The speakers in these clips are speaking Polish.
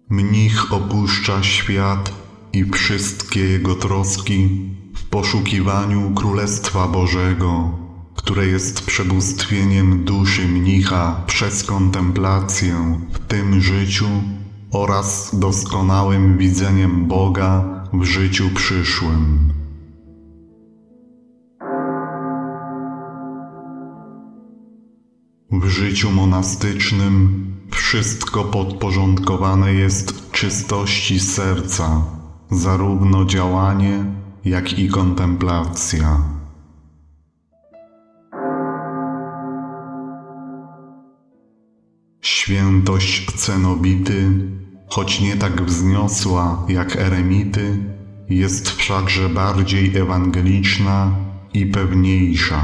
Mnich opuszcza świat i wszystkie jego troski w poszukiwaniu Królestwa Bożego, które jest przebóstwieniem duszy mnicha przez kontemplację w tym życiu oraz doskonałym widzeniem Boga w życiu przyszłym. W życiu monastycznym wszystko podporządkowane jest czystości serca, zarówno działanie, jak i kontemplacja. Świętość cenobity, choć nie tak wzniosła jak eremity, jest wszakże bardziej ewangeliczna i pewniejsza.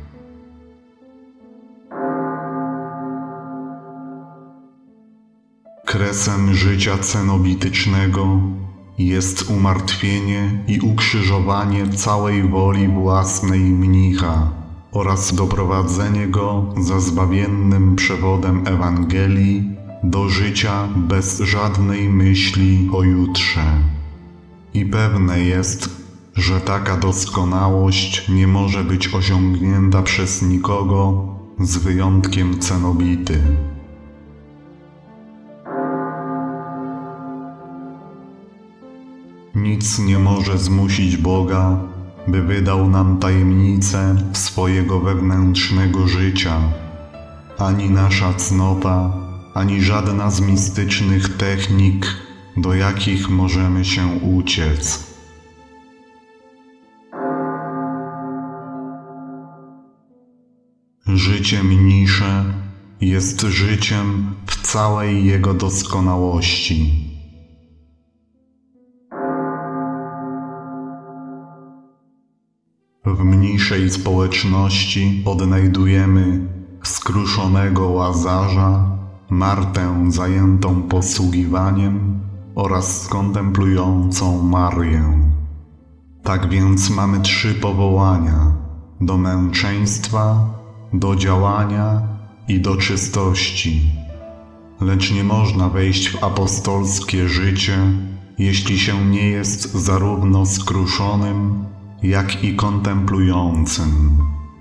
Kresem życia cenobitycznego jest umartwienie i ukrzyżowanie całej woli własnej mnicha oraz doprowadzenie go za zbawiennym przewodem Ewangelii do życia bez żadnej myśli o jutrze. I pewne jest, że taka doskonałość nie może być osiągnięta przez nikogo z wyjątkiem cenobity. Nic nie może zmusić Boga, by wydał nam tajemnicę swojego wewnętrznego życia. Ani nasza cnota, ani żadna z mistycznych technik, do jakich możemy się uciec. Życie mnisze jest życiem w całej jego doskonałości. W mniejszej społeczności odnajdujemy skruszonego Łazarza, Martę zajętą posługiwaniem oraz kontemplującą Marię. Tak więc mamy 3 powołania: do męczeństwa, do działania i do czystości. Lecz nie można wejść w apostolskie życie, jeśli się nie jest zarówno skruszonym, jak i kontemplującym.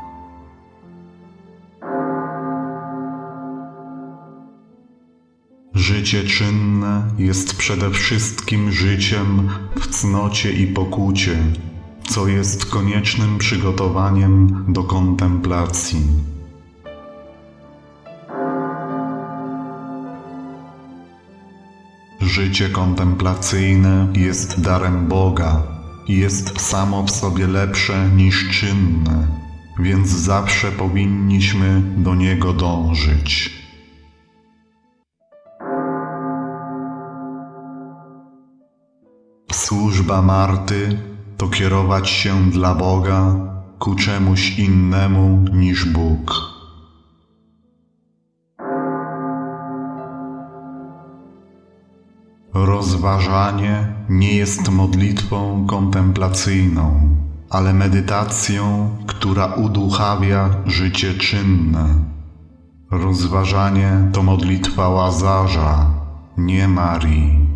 Życie czynne jest przede wszystkim życiem w cnocie i pokucie, co jest koniecznym przygotowaniem do kontemplacji. Życie kontemplacyjne jest darem Boga i jest samo w sobie lepsze niż czynne, więc zawsze powinniśmy do niego dążyć. Służba Marty to kierować się dla Boga ku czemuś innemu niż Bóg. Rozważanie nie jest modlitwą kontemplacyjną, ale medytacją, która uduchawia życie czynne. Rozważanie to modlitwa Łazarza, nie Marii.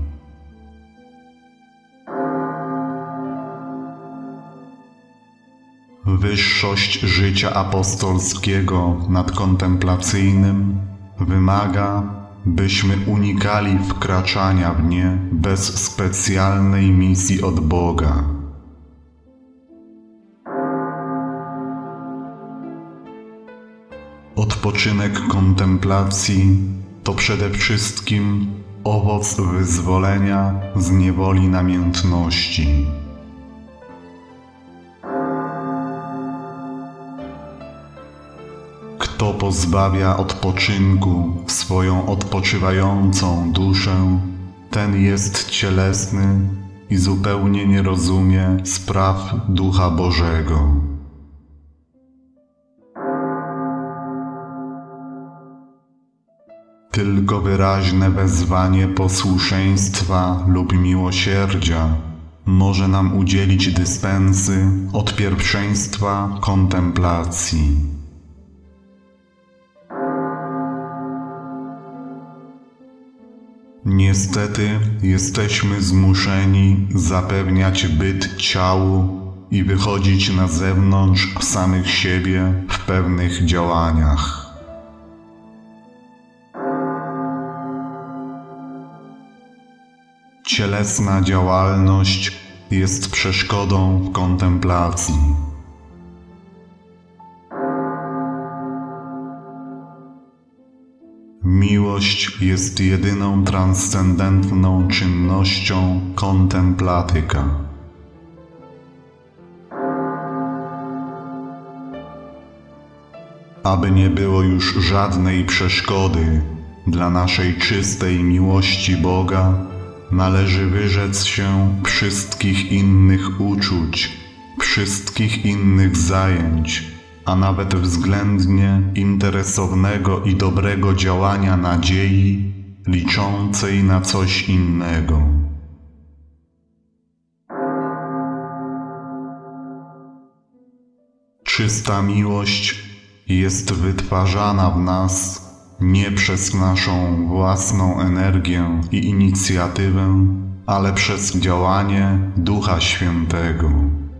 Wyższość życia apostolskiego nad kontemplacyjnym wymaga, byśmy unikali wkraczania w nie bez specjalnej misji od Boga. Odpoczynek kontemplacji to przede wszystkim owoc wyzwolenia z niewoli namiętności. Kto pozbawia odpoczynku swoją odpoczywającą duszę, ten jest cielesny i zupełnie nie rozumie spraw Ducha Bożego. Tylko wyraźne wezwanie posłuszeństwa lub miłosierdzia może nam udzielić dyspensy od pierwszeństwa kontemplacji. Niestety jesteśmy zmuszeni zapewniać byt ciału i wychodzić na zewnątrz samych siebie w pewnych działaniach. Cielesna działalność jest przeszkodą w kontemplacji. Miłość jest jedyną transcendentną czynnością kontemplatyka. Aby nie było już żadnej przeszkody dla naszej czystej miłości Boga, należy wyrzec się wszystkich innych uczuć, wszystkich innych zajęć, a nawet względnie interesownego i dobrego działania nadziei, liczącej na coś innego. Czysta miłość jest wytwarzana w nas nie przez naszą własną energię i inicjatywę, ale przez działanie Ducha Świętego.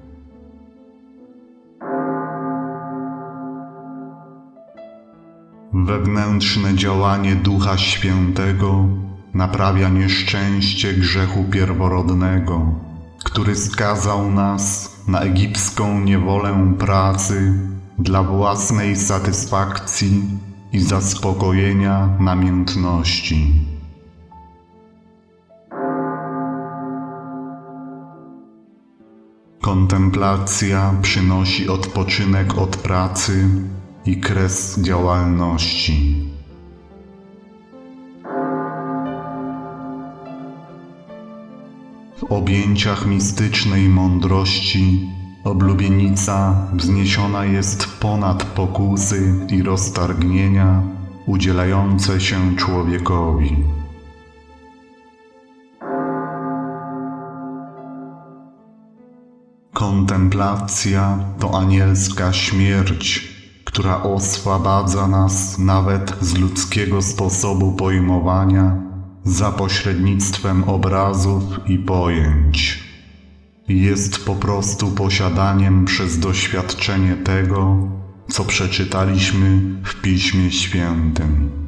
Wewnętrzne działanie Ducha Świętego naprawia nieszczęście grzechu pierworodnego, który skazał nas na egipską niewolę pracy dla własnej satysfakcji i zaspokojenia namiętności. Kontemplacja przynosi odpoczynek od pracy i kres działalności. W objęciach mistycznej mądrości oblubienica wzniesiona jest ponad pokusy i roztargnienia udzielające się człowiekowi. Kontemplacja to anielska śmierć, która oswabadza nas nawet z ludzkiego sposobu pojmowania za pośrednictwem obrazów i pojęć. Jest po prostu posiadaniem przez doświadczenie tego, co przeczytaliśmy w Piśmie Świętym.